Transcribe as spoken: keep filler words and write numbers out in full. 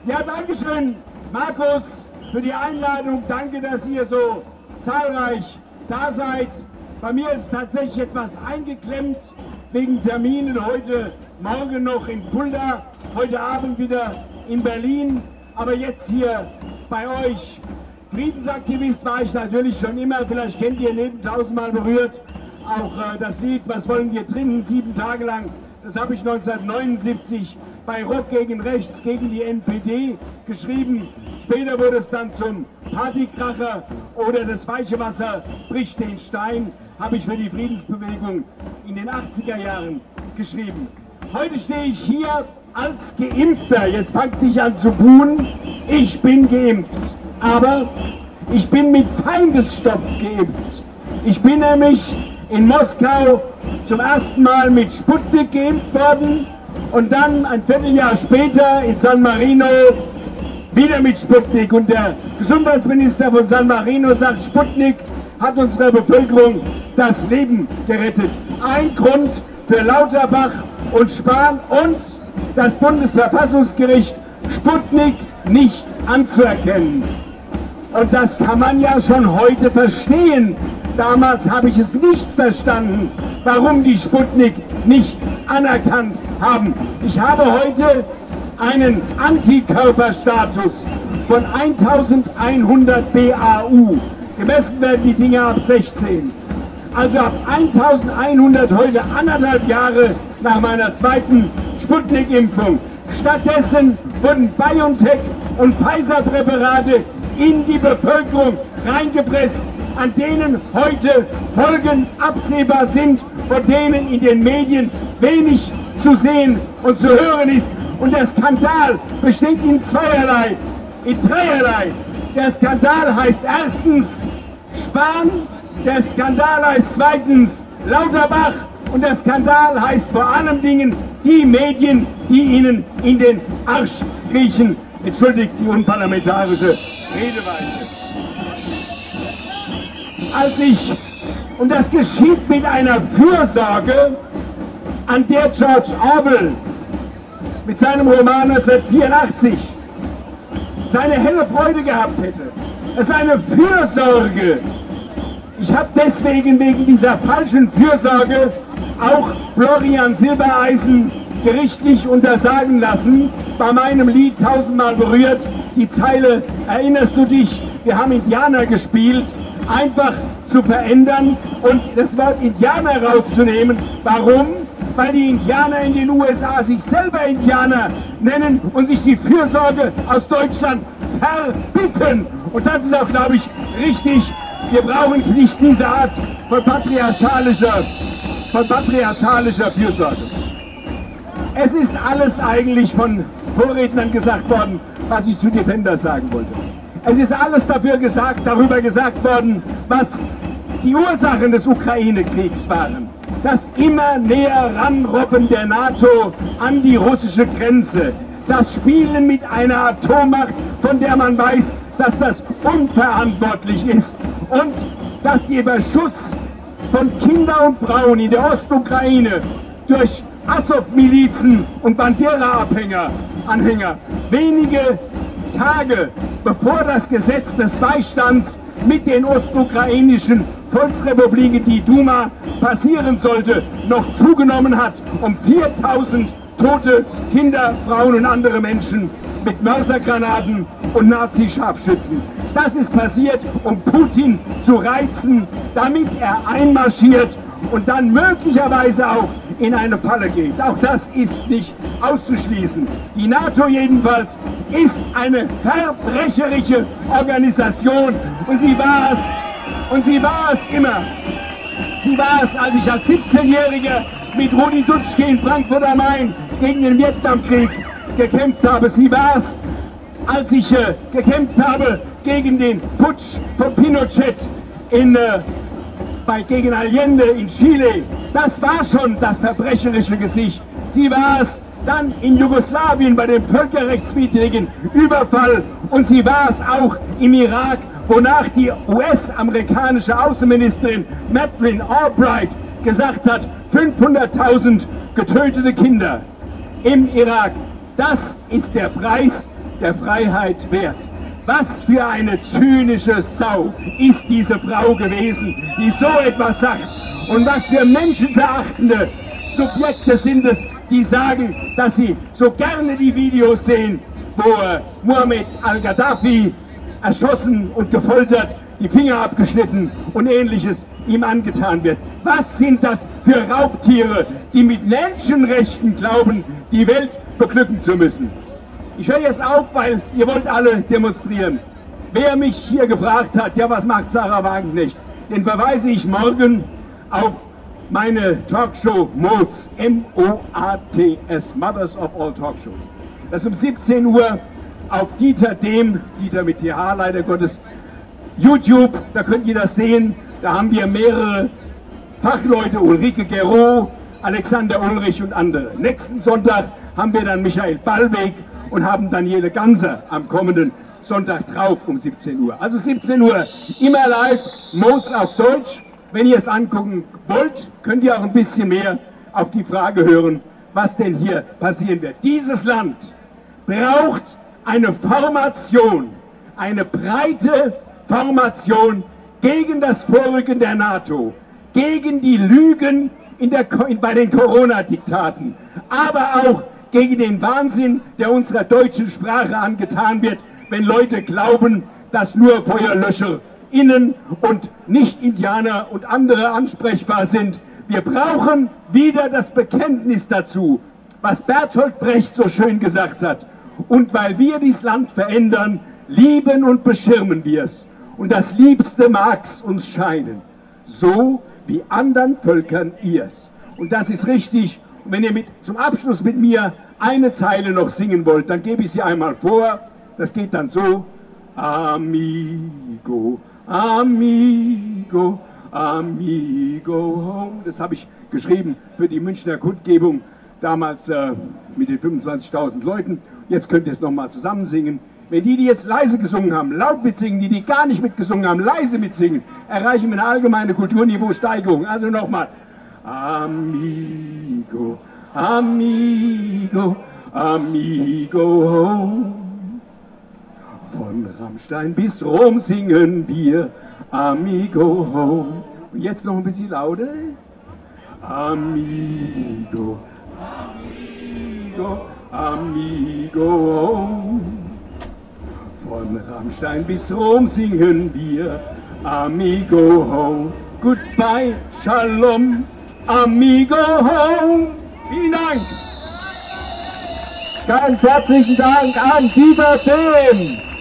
Ja, danke schön, Markus, für die Einladung. Danke, dass ihr so zahlreich da seid. Bei mir ist tatsächlich etwas eingeklemmt wegen Terminen. Heute Morgen noch in Fulda, heute Abend wieder in Berlin. Aber jetzt hier bei euch. Friedensaktivist war ich natürlich schon immer. Vielleicht kennt ihr neben tausendmal berührt auch äh, das Lied Was wollen wir trinken, sieben Tage lang. Das habe ich neunzehnhundertneunundsiebzig bei Rock gegen Rechts gegen die N P D geschrieben. Später wurde es dann zum Partykracher oder das weiche Wasser bricht den Stein. Habe ich für die Friedensbewegung in den achtziger Jahren geschrieben. Heute stehe ich hier als Geimpfter. Jetzt fangt nicht an zu buhen. Ich bin geimpft. Aber ich bin mit Feindesstoff geimpft. Ich bin nämlich in Moskau zum ersten Mal mit Sputnik geimpft worden und dann ein Vierteljahr später in San Marino wieder mit Sputnik. Und der Gesundheitsminister von San Marino sagt, Sputnik hat unserer Bevölkerung das Leben gerettet. Ein Grund für Lauterbach und Spahn und das Bundesverfassungsgericht, Sputnik nicht anzuerkennen. Und das kann man ja schon heute verstehen. Damals habe ich es nicht verstanden, warum die Sputnik nicht anerkannt haben. Ich habe heute einen Antikörperstatus von eintausendeinhundert B A U. Gemessen werden die Dinge ab sechzehn. Also ab eintausendeinhundert heute anderthalb Jahre nach meiner zweiten Sputnik-Impfung. Stattdessen wurden BioNTech und Pfizer-Präparate in die Bevölkerung reingepresst, an denen heute Folgen absehbar sind, von denen in den Medien wenig zu sehen und zu hören ist. Und der Skandal besteht in zweierlei, in dreierlei. Der Skandal heißt erstens Spahn, der Skandal heißt zweitens Lauterbach und der Skandal heißt vor allem Dingen die Medien, die ihnen in den Arsch kriechen. Entschuldigt die unparlamentarische Redeweise. Als ich, und das geschieht mit einer Fürsorge, an der George Orwell mit seinem Roman neunzehnhundertvierundachtzig seine helle Freude gehabt hätte. Es ist eine Fürsorge. Ich habe deswegen wegen dieser falschen Fürsorge auch Florian Silbereisen gerichtlich untersagen lassen, bei meinem Lied tausendmal berührt, die Zeile, erinnerst du dich, wir haben Indianer gespielt, einfach zu verändern und das Wort Indianer rauszunehmen. Warum? Weil die Indianer in den U S A sich selber Indianer nennen und sich die Fürsorge aus Deutschland verbitten. Und das ist auch, glaube ich, richtig. Wir brauchen nicht diese Art von patriarchalischer, von patriarchalischer Fürsorge. Es ist alles eigentlich von Vorrednern gesagt worden, was ich zu Defender sagen wollte. Es ist alles dafür gesagt, darüber gesagt worden, was die Ursachen des Ukraine-Kriegs waren. Das immer näher Ranrobben der NATO an die russische Grenze. Das Spielen mit einer Atommacht, von der man weiß, dass das unverantwortlich ist. Und dass der Beschuss von Kindern und Frauen in der Ostukraine durch Azov-Milizen und Bandera-Anhänger Anhänger, wenige Tage bevor das Gesetz des Beistands mit den ostukrainischen Volksrepubliken, die Duma, passieren sollte, noch zugenommen hat, um viertausend tote Kinder, Frauen und andere Menschen mit Mörsergranaten und Nazi-Scharfschützen. Das ist passiert, um Putin zu reizen, damit er einmarschiert und dann möglicherweise auch in eine Falle geht. Auch das ist nicht auszuschließen. Die NATO jedenfalls ist eine verbrecherische Organisation und sie war es, und sie war es immer. Sie war es, als ich als siebzehnjähriger mit Rudi Dutschke in Frankfurt am Main gegen den Vietnamkrieg gekämpft habe. Sie war es, als ich äh, gekämpft habe gegen den Putsch von Pinochet in, äh, bei, gegen Allende in Chile. Das war schon das verbrecherische Gesicht. Sie war es dann in Jugoslawien bei dem völkerrechtswidrigen Überfall und sie war es auch im Irak, wonach die U S-amerikanische Außenministerin Madeleine Albright gesagt hat, fünfhunderttausend getötete Kinder im Irak. Das ist der Preis der Freiheit wert. Was für eine zynische Sau ist diese Frau gewesen, die so etwas sagt. Und was für menschenverachtende Subjekte sind es, die sagen, dass sie so gerne die Videos sehen, wo äh, Muammar al-Gaddafi erschossen und gefoltert, die Finger abgeschnitten und Ähnliches ihm angetan wird. Was sind das für Raubtiere, die mit Menschenrechten glauben, die Welt beglücken zu müssen? Ich höre jetzt auf, weil ihr wollt alle demonstrieren. Wer mich hier gefragt hat, ja, was macht Sarah Wagenknecht, den verweise ich morgen auf meine Talkshow Moats, M O A T S, Mothers of All Talkshows. Das ist um siebzehn Uhr auf Dieter Dehm, Dieter mit T H leider Gottes, YouTube, da könnt ihr das sehen. Da haben wir mehrere Fachleute, Ulrike Gero, Alexander Ulrich und andere. Nächsten Sonntag haben wir dann Michael Ballweg und haben Daniele Ganser am kommenden Sonntag drauf um siebzehn Uhr. Also siebzehn Uhr, immer live, Moats auf Deutsch. Wenn ihr es angucken wollt, könnt ihr auch ein bisschen mehr auf die Frage hören, was denn hier passieren wird. Dieses Land braucht eine Formation, eine breite Formation gegen das Vorrücken der NATO, gegen die Lügen in der, in, bei den Corona-Diktaten, aber auch gegen den Wahnsinn, der unserer deutschen Sprache angetan wird, wenn Leute glauben, dass nur Feuerlöscher innen und Nicht-Indianer und andere ansprechbar sind. Wir brauchen wieder das Bekenntnis dazu, was Bertolt Brecht so schön gesagt hat. Und weil wir dieses Land verändern, lieben und beschirmen wir es. Und das Liebste mag's uns scheinen, so wie anderen Völkern ihrs. Und das ist richtig. Und wenn ihr mit, zum Abschluss mit mir eine Zeile noch singen wollt, dann gebe ich sie einmal vor. Das geht dann so. Amigo, amigo, amigo home. Das habe ich geschrieben für die Münchner Kundgebung, damals äh, mit den fünfundzwanzigtausend Leuten. Jetzt könnt ihr es nochmal zusammen singen. Wenn die, die jetzt leise gesungen haben, laut mitsingen, die, die gar nicht mitgesungen haben, leise mitsingen, erreichen wir eine allgemeine Kulturniveausteigerung. Also nochmal. Amigo, amigo, amigo home. Von Rammstein bis Rom singen wir Amigo home. Und jetzt noch ein bisschen lauter. Amigo, amigo, amigo home. Von Rammstein bis Rom singen wir Amigo home. Goodbye, Shalom, Amigo home. Vielen Dank. Ganz herzlichen Dank an Dieter Dehm.